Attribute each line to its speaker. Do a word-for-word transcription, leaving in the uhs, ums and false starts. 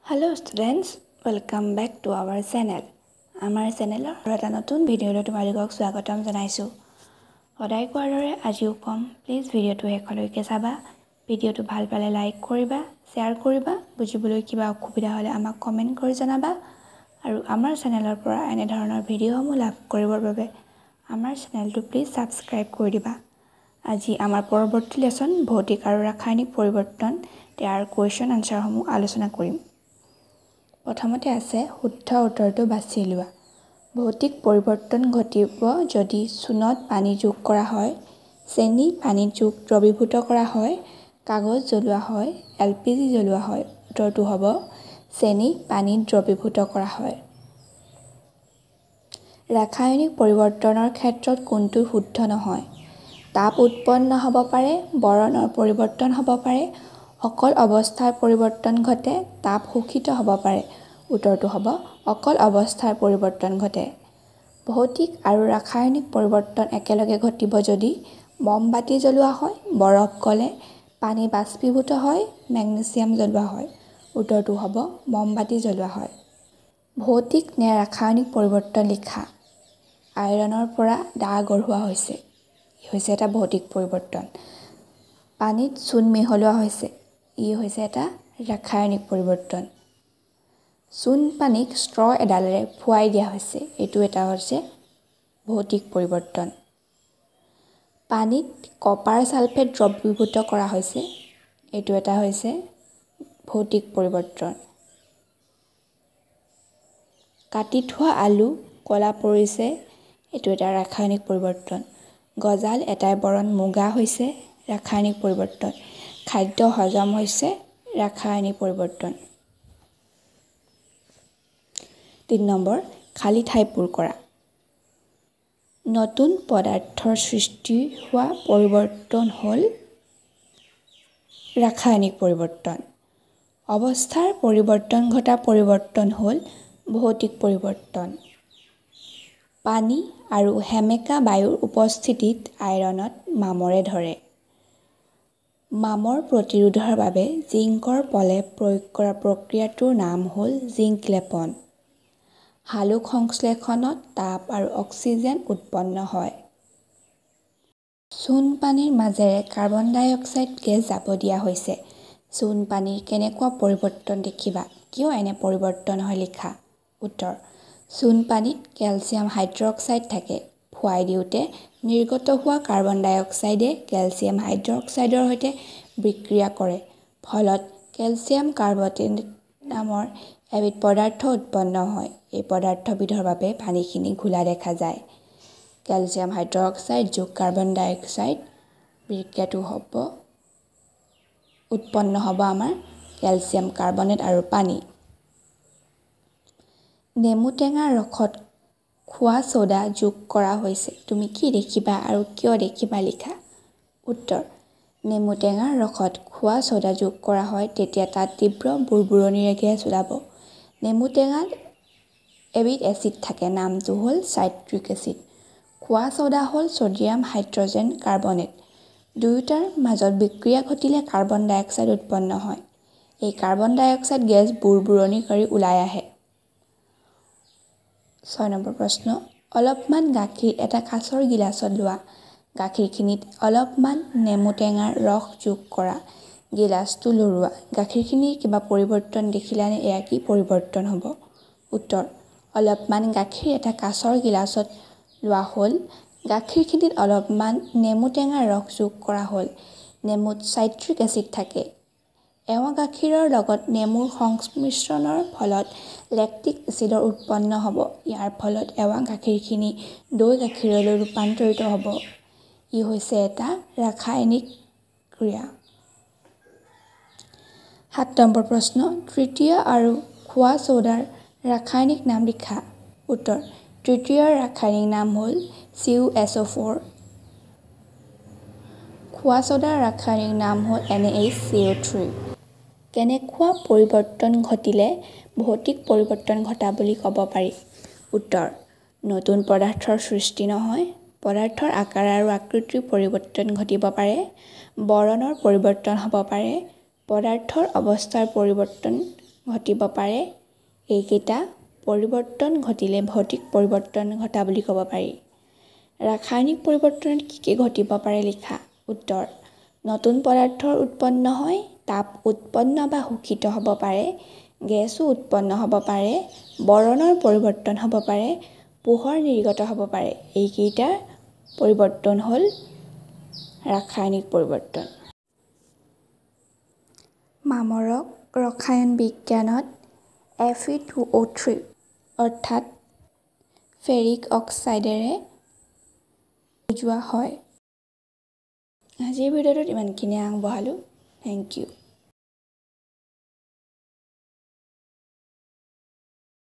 Speaker 1: Hello students, welcome back to our channel. Our channel এটা নতুন ভিডিওলৈ তোমালোকক স্বাগতম জনাইছো। সদায় কোৱাৰ দৰে আজিও কম প্লিজ ভিডিওটো শেষলৈকে চাবা। ভিডিওটো ভাল পালে লাইক কৰিবা, শেয়াৰ কৰিবা, বুজিবলৈ কিবা অসুবিধা হ'লে আমাক কমেন্ট কৰি জনাবা আৰু আমাৰ চেনেলৰ পৰা এনে ধৰণৰ ভিডিওসমূহ লাভ কৰিবৰ বাবে আমাৰ চেনেলটো প্লিজ সাবস্ক্ৰাইব কৰি দিবা। আজি আমাৰ পৰৱৰ্তী লেসন ভৌতিক আৰু ৰাসায়নিক পৰিৱৰ্তন তাৰ কোৱেশ্চন আনসাৰসমূহ আলোচনা কৰিম। প্ৰথমতে আছে শুদ্ধ উত্তৰটো বাছি লোৱা। ভৌতিক পৰিৱৰ্তন ঘটিব যদি চূণত পানী যোগ কৰা হয়, চেনি পানীত যোগ দ্ৰৱীভূত কৰা হয়, কাগজ জ্বলোৱা হয়, এলপিজি জ্বলোৱা হয়। উত্তৰটো হ'ব চেনি পানীত দ্ৰৱীভূত কৰা হয়। ৰাসায়নিক পৰিৱৰ্তনৰ ক্ষেত্ৰত কোনটো শুদ্ধ নহয়? তাপ উৎপন্ন হ'ব পাৰে, বৰণৰ পৰিৱৰ্তন হ'ব পাৰে, অকল অৱস্থাৰ পৰিৱৰ্তন ঘটে, তাপ শোষিত হ'ব পাৰে। উত্তৰটো হ'ব অকল অৱস্থাৰ পৰিৱৰ্তন ঘটে। ভৌতিক আৰু ৰাসায়নিক পৰিৱৰ্তন একেলগে ঘটিব যদি মমবাতি জ্বলোৱা হয়, বৰফ গলে, পানী বাষ্পীভূত হয়, মেগনেছিয়াম জ্বলোৱা হয়। উত্তৰটো হ'ব মমবাতি জ্বলোৱা হয়। ভৌতিক নে ৰাসায়নিক পৰিৱৰ্তন লিখা। আইৰণৰ পৰা দা গঢ়োৱা হৈছে। ই হৈছে এটা ভৌতিক পৰিৱৰ্তন। পানীত চূণ মিহলোৱা হৈছে। ই হৈছে এটা ৰাসায়নিক পৰিৱৰ্তন। চূণ পানীক ষ্ট্ৰ এডালেৰে ফুৱাই দিয়া হৈছে। এইটো এটা হৈছে ভৌতিক পৰিৱৰ্তন। পানীত কপাৰ সালফেট দ্ৰৱীভূত কৰা হৈছে। এইটো এটা হৈছে ভৌতিক পৰিৱৰ্তন। কাটি থোৱা আলু কলা পৰিছে। এইটো এটা ৰাসায়নিক পৰিৱৰ্তন। গজাল এটাই বৰণ মুগা হৈছে ৰাসায়নিক পৰিৱৰ্তন। খাদ্য হজম হৈছে ৰাসায়নিক পৰিৱৰ্তন। তিন নম্বৰ খালী ঠাই পূৰ কৰা। নতুন পদাৰ্থৰ সৃষ্টি হোৱা পৰিৱৰ্তন হ'ল ৰাসায়নিক পৰিৱৰ্তন। অৱস্থাৰ পৰিৱৰ্তন ঘটা পৰিৱৰ্তন হ'ল ভৌতিক পৰিৱৰ্তন। পানী আৰু সেমেকা বায়ুৰ উপস্থিতিত আইৰণত মামৰে ধৰে। মামৰ প্ৰতিৰোধৰ বাবে জিংকৰ প্ৰলেপ প্ৰয়োগ কৰা প্ৰক্ৰিয়াটোৰ নাম হ'ল জিংক লেপন। হালোক সংশ্লেষণত তাপ আৰু অক্সিজেন উৎপন্ন হয়। চূণ পানীৰ মাজেৰে কাৰ্বন ডাই অক্সাইড গেছ যাব দিয়া হৈছে। চূণ পানীৰ কেনেকুৱা পৰিৱৰ্তন দেখিবা, কিয় এনে পৰিৱৰ্তন হয় লিখা। উত্তৰ চূণ পানীত কেলছিয়াম হাইড্ৰক্সাইড থাকে। ফুৱাই দিওঁতে নিৰ্গত হোৱা কাৰ্বন ডাই অক্সাইডে কেলছিয়াম হাইড্ৰক্সাইডৰ সৈতে বিক্ৰিয়া কৰে। ফলত কেলছিয়াম কাৰ্বনেট নামৰ এবিধ পদাৰ্থ উৎপন্ন হয়। এই পদাৰ্থবিধৰ বাবে পানীখিনি ঘোলা দেখা যায়। কেলছিয়াম হাইড্ৰক্সাইড যোগ কাৰ্বন ডাই অক্সাইড বিক্ৰিয়াটো হ'ব উৎপন্ন হ'ব আমাৰ কেলছিয়াম কাৰ্বনেট আৰু পানী। নেমু টেঙাৰ ৰসত খোৱা ছ'ডা যোগ কৰা হৈছে। তুমি কি দেখিবা আৰু কিয় দেখিবা লিখা। উত্তৰ নেমু টেঙাৰ ৰসত খোৱা ছ'ডা যোগ কৰা হয় তেতিয়া তাত তীব্ৰ বুৰবুৰণিৰে গেছ ওলাব। নেমু টেঙাত এবিধ এচিড থাকে, নামটো হ'ল চাইট্ৰিক এচিড। খোৱা ছ'ডা হ'ল ছ'ডিয়াম হাইড্ৰজেন কাৰ্বনেট। দুয়োটাৰ মাজত বিক্ৰিয়া ঘটিলে কাৰ্বন ডাই অক্সাইড উৎপন্ন হয়। এই কাৰ্বন ডাই অক্সাইড গেছ বুৰবুৰণি কৰি ওলাই আহে। ছয় নম্বৰ প্ৰশ্ন, অলপমান গাখীৰ এটা কাঁচৰ গিলাচত লোৱা। গাখীৰখিনিত অলপমান নেমু টেঙাৰ ৰস যোগ কৰা। গিলাচটো লৰোৱা। গাখীৰখিনিৰ কিবা পৰিৱৰ্তন দেখিলানে? এয়া কি পৰিৱৰ্তন হ'ব? উত্তৰ অলপমান গাখীৰ এটা কাঁচৰ গিলাচত লোৱা হ'ল। গাখীৰখিনিত অলপমান নেমু টেঙাৰ ৰস যোগ কৰা হ'ল। নেমুত চাইট্ৰিক এচিড থাকে। এৱা গাখীৰৰ লগত নেমুৰ সংমিশ্ৰণৰ ফলত লেক্টিক এচিডৰ উৎপন্ন হ'ব। ইয়াৰ ফলত এৱা গাখীৰখিনি দৈ গাখীৰলৈ ৰূপান্তৰিত হ'ব। ই হৈছে এটা ৰাসায়নিক ক্ৰিয়া। সাত নম্বৰ প্ৰশ্ন, তৃতীয় আৰু খোৱা ছ'ডাৰ ৰাসায়নিক নাম লিখা। উত্তৰ তৃতীয়ৰ ৰাসায়নিক নাম হ'ল C U S O' four. খোৱা ছ'ডাৰ ৰাসায়নিক নাম হ'ল N A H C O' three. কেনেকুৱা পৰিৱৰ্তন ঘটিলে ভৌতিক পৰিৱৰ্তন ঘটা বুলি ক'ব পাৰি? উত্তৰ নতুন পদাৰ্থৰ সৃষ্টি নহয়, পদাৰ্থৰ আকাৰ আৰু আকৃতিৰ পৰিৱৰ্তন ঘটিব পাৰে, বৰণৰ পৰিৱৰ্তন হ'ব পাৰে, পদাৰ্থৰ অৱস্থাৰ পৰিৱৰ্তন ঘটিব পাৰে। এইকেইটা পৰিৱৰ্তন ঘটিলে ভৌতিক পৰিৱৰ্তন ঘটা বুলি ক'ব পাৰি। ৰাসায়নিক পৰিৱৰ্তনত কি কি ঘটিব পাৰে লিখা। উত্তৰ: নতুন পদাৰ্থৰ উৎপন্ন হয়, তাপ উৎপন্ন বা শোষিত হ'ব পাৰে, গেছো উৎপন্ন হ'ব পাৰে, বৰণৰ পৰিৱৰ্তন হ'ব পাৰে, পোহৰ নিৰ্গত হ'ব পাৰে। এইকেইটা পৰিৱৰ্তন হ'ল ৰাসায়নিক পৰিৱৰ্তন। মামৰক ৰসায়ন বিজ্ঞানত F E two O' three অৰ্থাৎ ফেৰিক অক্সাইডেৰে বুজোৱা হয়। আজিৰ ভিডিঅ'টোত ইমানখিনিয়ে আগবঢ়ালোঁ। Thank U.